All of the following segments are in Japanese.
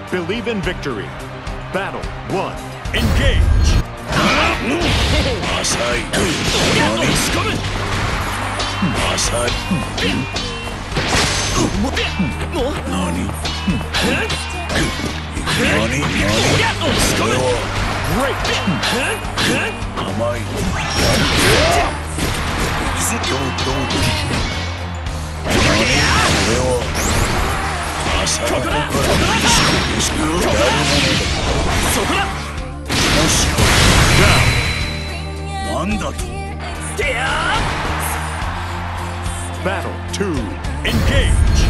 Believe in victory. Battle 1. Engage! 浅い。浅い。何？甘い。なんだと。 Battle 2. Engage!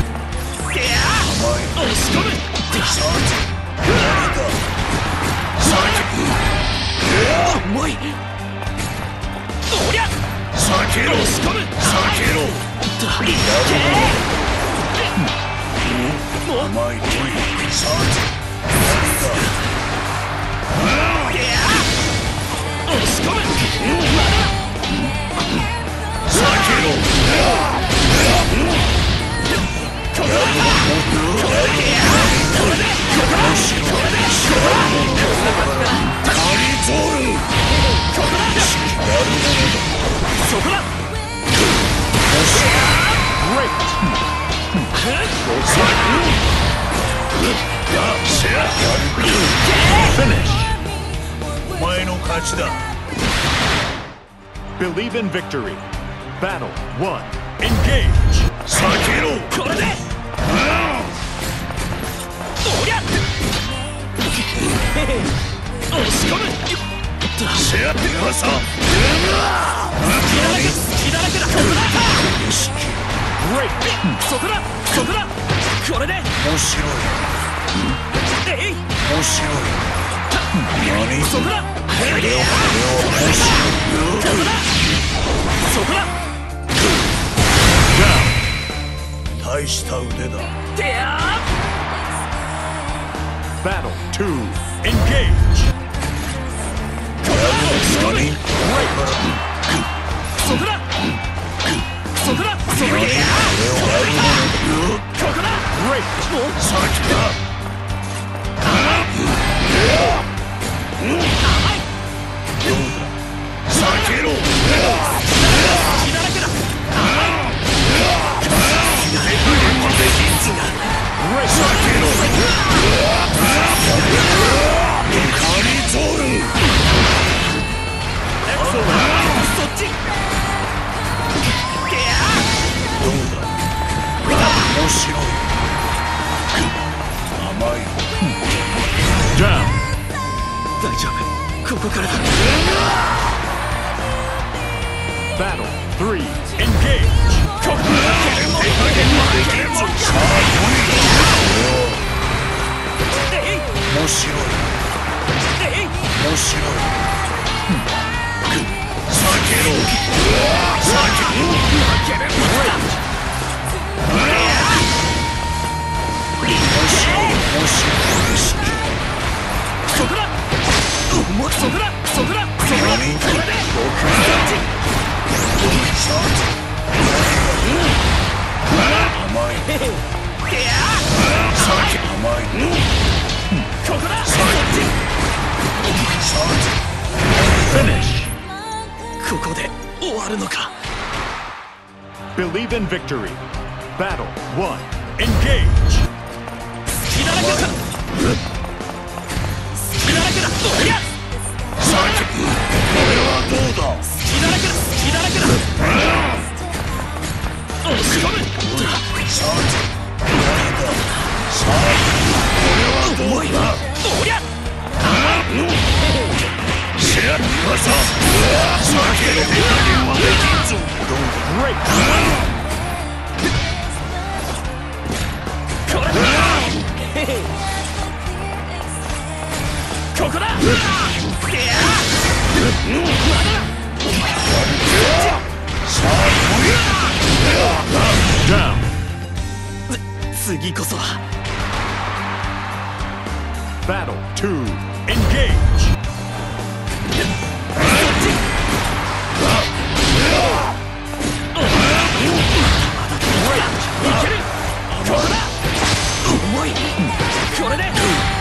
お前の勝ちだ。 Believe in victory. Battle 1. Engage! 避けろ。これで。押し込む。シェアピカさん。隙だらけだ。そこだ。そこだ。これで。面白い。面白い。何？そこだ。面白い。そこだ。大した腕だ。 Battle 2. Engage! 何？ そこだ。そこだ。そこだ。ここだ。 さっきだ。避けろ。面白い。甘い。 Down! 大丈夫。ここからだ。 Battle 3. Engage! 面白い。面白い。避けろ。 そこだ。そこだ。そこだ。そこだ。これで。 甘い。甘い。 ここだ。Finish! ここで終わるのか。 Believe in victory. Battle 1. Engage! 隙だらけだ。隙だらけだ。これはどうだ。 隙だらけだ。隙だらけだ。押し込む。 これはどうだ。 おりゃ。 シェアピカさん。避けろ。できんぞ。 Great! これだ。 ここだ。Down! 次こそは。 Battle 2. Engage! これで。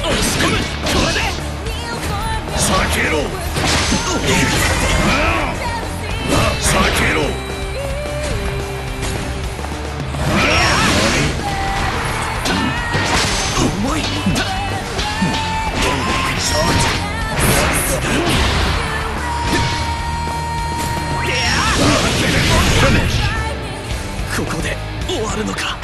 し込むこれで避けろ避けろ重いここで終わるのか。